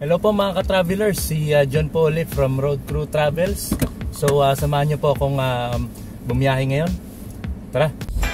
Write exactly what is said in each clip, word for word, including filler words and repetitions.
Hello po mga ka-travelers, si uh, John po ulit from Road Crew Travels. So uh, samahan nyo po akong uh, bumiyahe ngayon. Tara!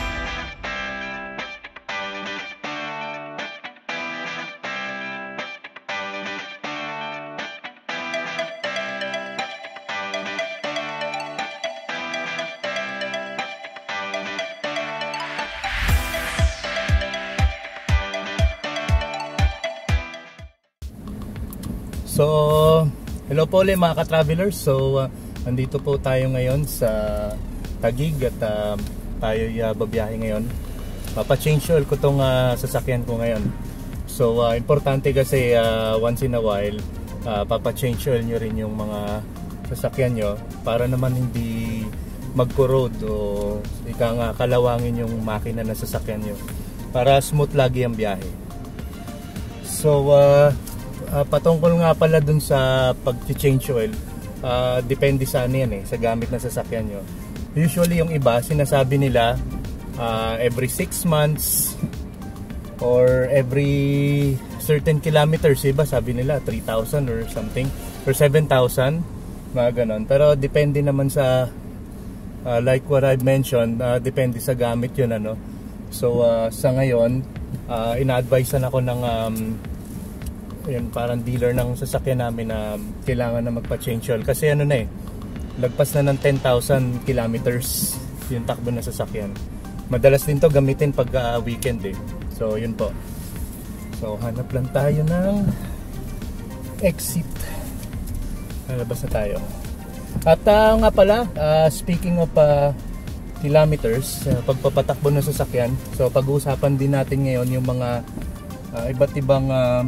So, hello po ulit mga ka-travelers. So, uh, nandito po tayo ngayon sa Taguig at uh, tayo uh, babiyahe ngayon. Papa-change oil ko tong uh, sasakyan ko ngayon. So, uh, importante kasi uh, once in a while, uh, papa-change oil nyo rin yung mga sasakyan nyo para naman hindi mag-corrode o ika nga kalawangin yung makina na sasakyan nyo para smooth lagi ang biyahe. So, uh, Uh, patungkol nga pala dun sa pag-change oil, uh, depende sa ano yan eh, sa gamit na sasakyan nyo. Usually yung iba, sinasabi nila uh, every six months or every certain kilometers, iba sabi nila three thousand or something, or seven thousand, mga ganon. Pero depende naman sa, uh, like what I've mentioned, uh, depende sa gamit yun ano. So uh, sa ngayon, uh, ina-advisean ako ng um, yun, parang dealer ng sasakyan namin na kailangan na magpa-change oil kasi ano na eh, lagpas na ng ten thousand kilometers yung takbo na sasakyan. Madalas din to gamitin pag uh, weekend eh. So yun po. So hanap lang tayo ng exit. Lalabas na tayo. At uh, nga pala, uh, speaking of uh, kilometers, uh, pagpapatakbo ng sasakyan, so pag-uusapan din natin ngayon yung mga uh, iba't ibang uh,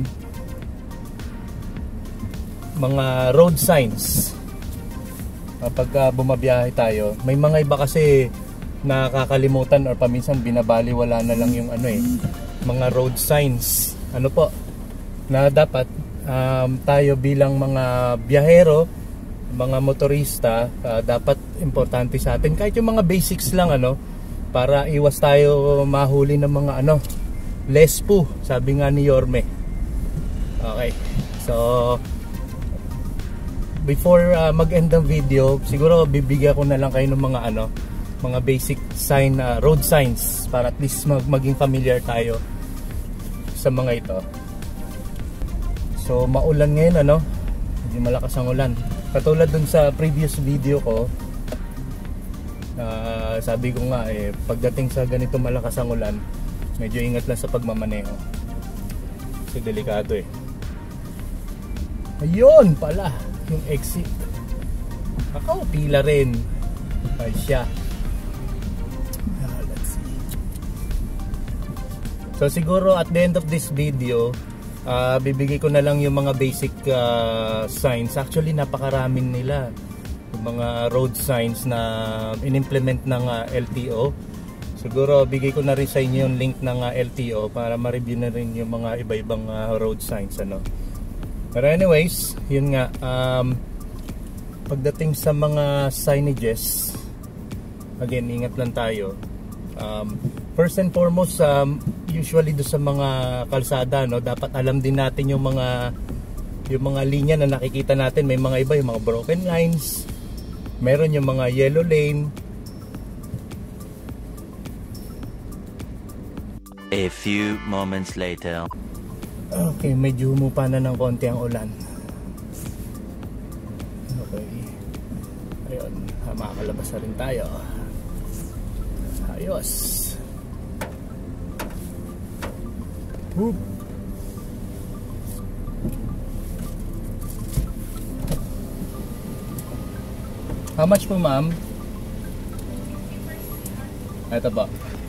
mga road signs kapag uh, bumabiyahe tayo. May mga iba kasi nakakalimutan or paminsan binabaliwala na lang yung ano eh, mga road signs ano po na dapat um, tayo bilang mga biyahero, mga motorista, uh, dapat importante sa atin kahit yung mga basics lang ano, para iwas tayo mahuli ng mga ano, less po, sabi nga ni Yorme. Okay, so before uh, mag-end ng video, siguro bibigyan ko na lang kayo ng mga ano, mga basic sign, uh, road signs para at least mag maging familiar tayo sa mga ito. So maulan ngayon ano, hindi malakas ang ulan. Katulad dun sa previous video ko, uh, sabi ko nga eh, pagdating sa ganito malakas ang ulan, medyo ingat lang sa pagmamaneho. Kasi delikado eh. Ayun pala yung exit. Ako, pila rin. Ay siya. Ah, let's see. So siguro at the end of this video, uh, bibigay ko na lang yung mga basic uh, signs. Actually napakaraming nila. Yung mga road signs na in-implement ng uh, L T O. Siguro bigay ko na rin sa inyo yung link ng uh, L T O para ma-review na rin yung mga iba-ibang uh, road signs ano. Pero anyways, yun nga, um, pagdating sa mga signages, again, ingat lang tayo. Um, first and foremost, um, usually do sa mga kalsada, no, dapat alam din natin yung mga yung mga linya na nakikita natin. May mga iba, yung mga broken lines, meron yung mga yellow lane. A few moments later. Okay, medyo humupa na ng konti ang ulan. Okay. Ayun, makakalabas na rin tayo. Ayos. Whoop. How much po, ma'am? Ito ba?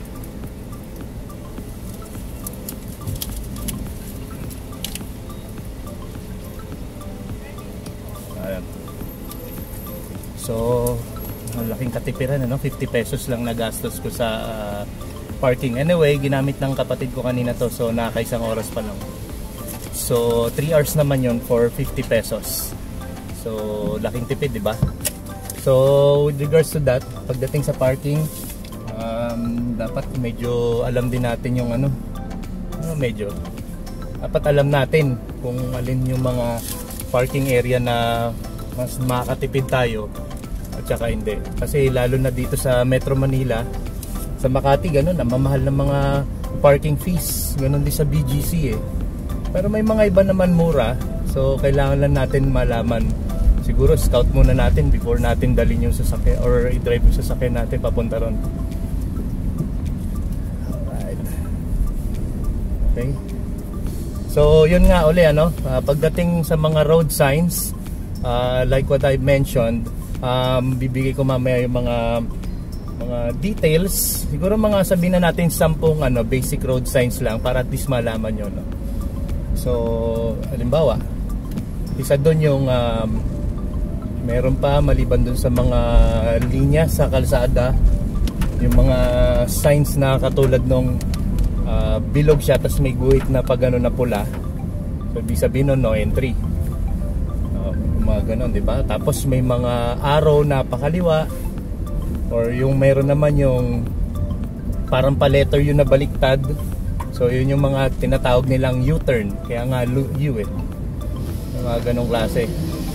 So, malaking katipiran ano, fifty pesos lang nagastos ko sa uh, parking. Anyway, ginamit ng kapatid ko kanina to, so nakaisang oras pa lang. So, three hours naman yon for fifty pesos. So, laking tipid, di ba? So, with regards to that, pagdating sa parking, um, dapat medyo alam din natin yung ano, ano medyo dapat alam natin kung alin yung mga parking area na mas makakatipid tayo at saka hindi. Kasi lalo na dito sa Metro Manila, sa Makati, ganun, namamahal ng mga parking fees. Ganun din sa B G C eh. Pero may mga iba naman mura. So kailangan lang natin malaman. Siguro scout muna natin before natin dalhin yung sasakyan or i-drive yung sasakyan natin papunta ron. Alright. Okay. So yun nga uli ano, uh, pagdating sa mga road signs, uh, like what I mentioned, um, bibigay ko mamaya yung mga mga details. Siguro mga sabihin na natin sampung ano, basic road signs lang para at least malaman nyo, no? So halimbawa, isa doon yung um, meron pa maliban dun sa mga linya sa kalsada, yung mga signs na katulad nung uh, bilog siya tapos may guhit na pag ano na pula. So ibig sabihin nun, no entry. Uh, mga ganon, di ba? Tapos may mga arrow na pakaliwa, or yung meron naman yung parang pa-letter yun na baliktad. So yun yung mga tinatawag nilang U-turn. Kaya nga U eh. Yung mga ganong klase.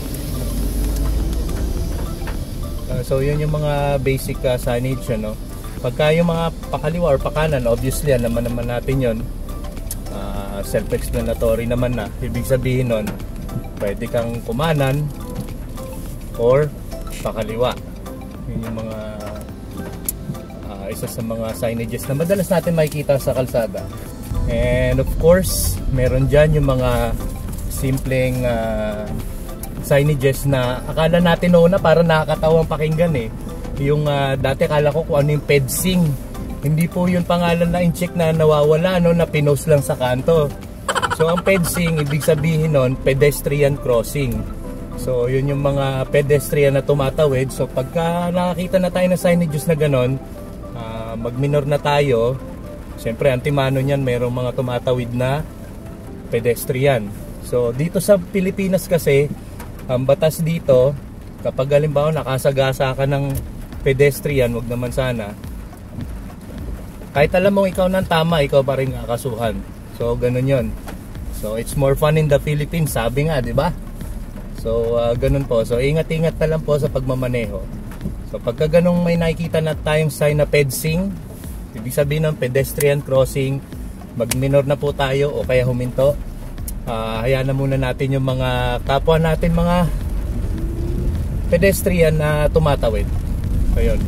Uh, so yun yung mga basic uh, signage, ano. Pagka yung mga pakaliwa or pakanan, obviously yan naman naman natin yun, uh, self-explanatory naman na. Ibig sabihin nun, pwede kang kumanan or pakaliwa. Yun yung mga uh, isa sa mga signages na madalas natin makikita sa kalsada. And of course, meron dyan yung mga simpleng uh, signages na akala natin noon na para nakakatawang pakinggan eh. Yung uh, dati akala ko kung ano yung PEDSing. Hindi po yung pangalan na in-check na nawawala, no, na pinost lang sa kanto. So ang PEDSing, ibig sabihin nun, pedestrian crossing. So yun yung mga pedestrian na tumatawid. So pagka nakakita na tayo ng signages na ganon, uh, mag-minor na tayo. Siyempre antimano niyan, mayroong mga tumatawid na pedestrian. So dito sa Pilipinas kasi, ang batas dito, kapag halimbawa nakasagasa ka ng pedestrian, wag naman sana, kahit alam mong ikaw nang tama, ikaw pa rin kakasuhan. So ganun yun. So it's more fun in the Philippines, sabi nga, di ba? So uh, ganun po. So ingat-ingat na lang po sa pagmamaneho. So pagka ganung may nakikita na tayong sign na PEDSing, ibig sabihin ng pedestrian crossing, mag-minor na po tayo o kaya huminto. Uh, hayaan na muna natin yung mga kapwa natin, mga pedestrian na tumatawid. So yun.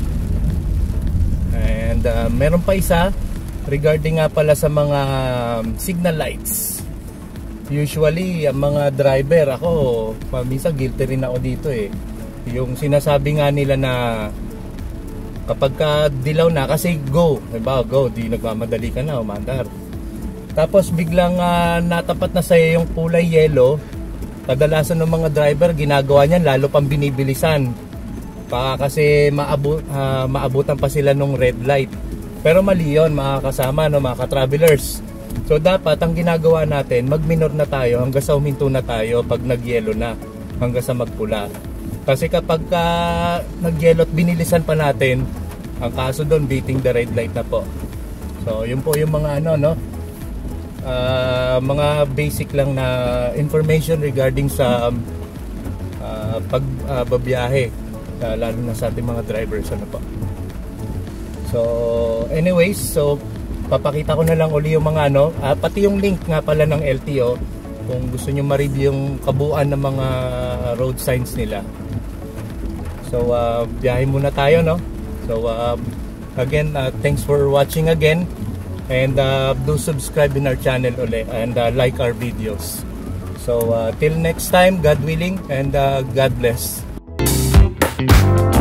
And uh, meron pa isa regarding nga pala sa mga um, signal lights. Usually ang mga driver, ako minsan guilty rin ako dito eh. Yung sinasabi nga nila na kapag ka dilaw na, kasi go, diba, go, di nagmamadali ka na, umandar. Tapos biglang uh, natapat na sa'yo yung kulay yellow. Kadalasan ng mga driver ginagawa niyan, lalo pang binibilisan pa kasi maabot, uh, maabutan pa sila nung red light. Pero mali yun, mga kasama, no, mga ka-travelers. So dapat ang ginagawa natin, mag-minor na tayo hanggang sa huminto na tayo pag nag-yellow na, hanggang sa magpula. Kasi kapag uh, nag-yellow at binilisan pa natin, ang kaso doon, beating the red light na po. So yun po yung mga ano, no, Uh, mga basic lang na information regarding sa uh, pagbabiyahe, uh, uh, lalo na sa ating mga drivers, ano po. So anyways, so papakita ko na lang uli yung mga ano, uh, pati yung link nga pala ng L T O kung gusto nyo ma-read yung kabuuan ng mga road signs nila. So uh, biyahe muna tayo, no. So uh, again, uh, thanks for watching again. And uh, do subscribe in our channel uli and uh, like our videos. So uh, till next time, God willing, and uh, God bless.